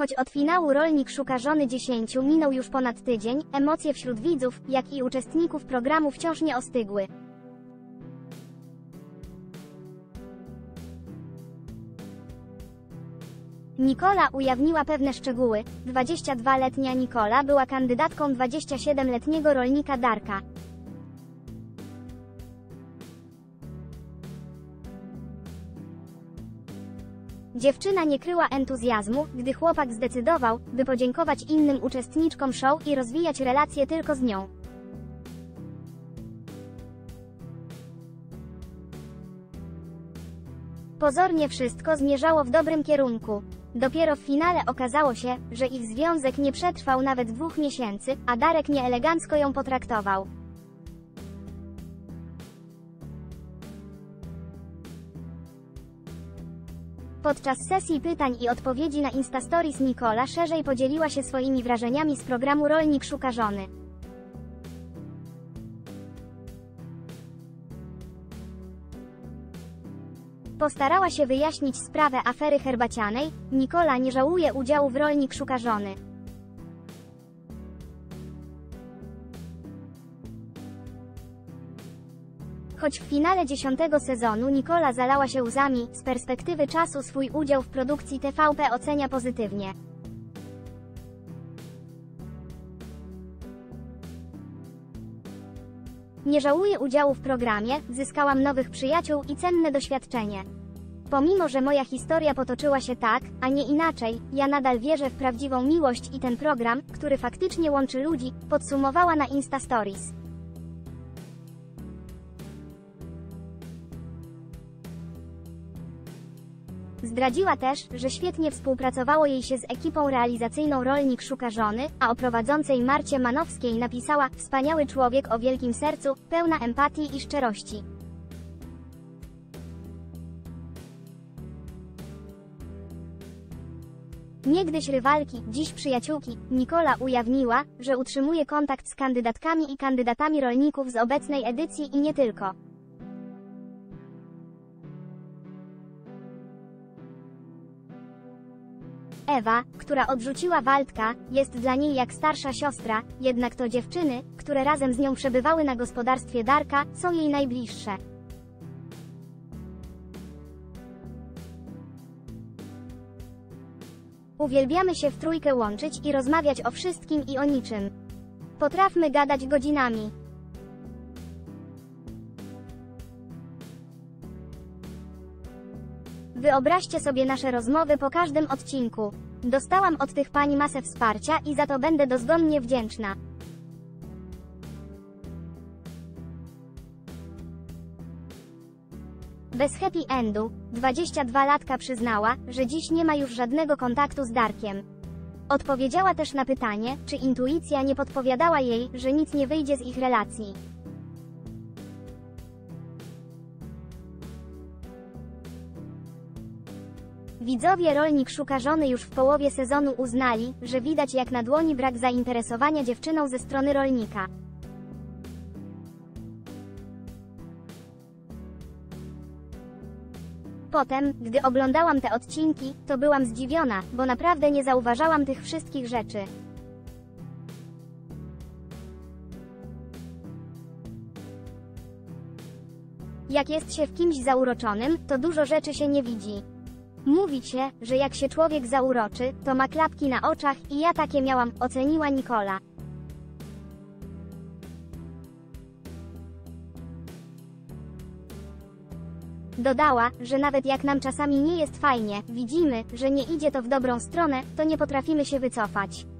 Choć od finału Rolnik szuka żony 10 minął już ponad tydzień, emocje wśród widzów, jak i uczestników programu wciąż nie ostygły. Nikola ujawniła pewne szczegóły. 22-letnia Nikola była kandydatką 27-letniego rolnika Darka. Dziewczyna nie kryła entuzjazmu, gdy chłopak zdecydował, by podziękować innym uczestniczkom show i rozwijać relacje tylko z nią. Pozornie wszystko zmierzało w dobrym kierunku. Dopiero w finale okazało się, że ich związek nie przetrwał nawet 2 miesięcy, a Darek nieelegancko ją potraktował. Podczas sesji pytań i odpowiedzi na Instastories Nikola szerzej podzieliła się swoimi wrażeniami z programu Rolnik szuka żony. Postarała się wyjaśnić sprawę afery herbacianej. Nikola nie żałuje udziału w Rolnik szuka żony. Choć w finale 10. sezonu Nikola zalała się łzami, z perspektywy czasu swój udział w produkcji TVP ocenia pozytywnie. Nie żałuję udziału w programie, zyskałam nowych przyjaciół i cenne doświadczenie. Pomimo że moja historia potoczyła się tak, a nie inaczej, ja nadal wierzę w prawdziwą miłość i ten program, który faktycznie łączy ludzi, podsumowała na Instastories. Zdradziła też, że świetnie współpracowało jej się z ekipą realizacyjną Rolnik szuka żony, a o prowadzącej Marcie Manowskiej napisała: wspaniały człowiek o wielkim sercu, pełna empatii i szczerości. Niegdyś rywalki, dziś przyjaciółki, Nikola ujawniła, że utrzymuje kontakt z kandydatkami i kandydatami rolników z obecnej edycji i nie tylko. Ewa, która odrzuciła Waldka, jest dla niej jak starsza siostra, jednak to dziewczyny, które razem z nią przebywały na gospodarstwie Darka, są jej najbliższe. Uwielbiamy się w trójkę łączyć i rozmawiać o wszystkim i o niczym. Potrafmy gadać godzinami. Wyobraźcie sobie nasze rozmowy po każdym odcinku. Dostałam od tych pań masę wsparcia i za to będę dozgonnie wdzięczna. Bez happy endu, 22-latka przyznała, że dziś nie ma już żadnego kontaktu z Darkiem. Odpowiedziała też na pytanie, czy intuicja nie podpowiadała jej, że nic nie wyjdzie z ich relacji. Widzowie Rolnik szuka żony już w połowie sezonu uznali, że widać jak na dłoni brak zainteresowania dziewczyną ze strony rolnika. Potem, gdy oglądałam te odcinki, to byłam zdziwiona, bo naprawdę nie zauważałam tych wszystkich rzeczy. Jak jest się w kimś zauroczonym, to dużo rzeczy się nie widzi. Mówi się, że jak się człowiek zauroczy, to ma klapki na oczach i ja takie miałam, oceniła Nikola. Dodała, że nawet jak nam czasami nie jest fajnie, widzimy, że nie idzie to w dobrą stronę, to nie potrafimy się wycofać.